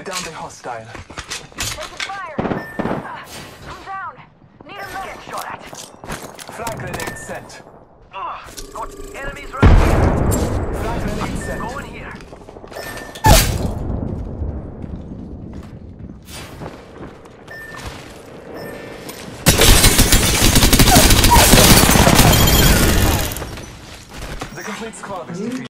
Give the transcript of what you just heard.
I downed a hostile. Taking fire! I'm down! Need a medic shot at! Flag grenade sent. Got enemies right here. Flag grenade sent. Go in here. The complete squad is defeated.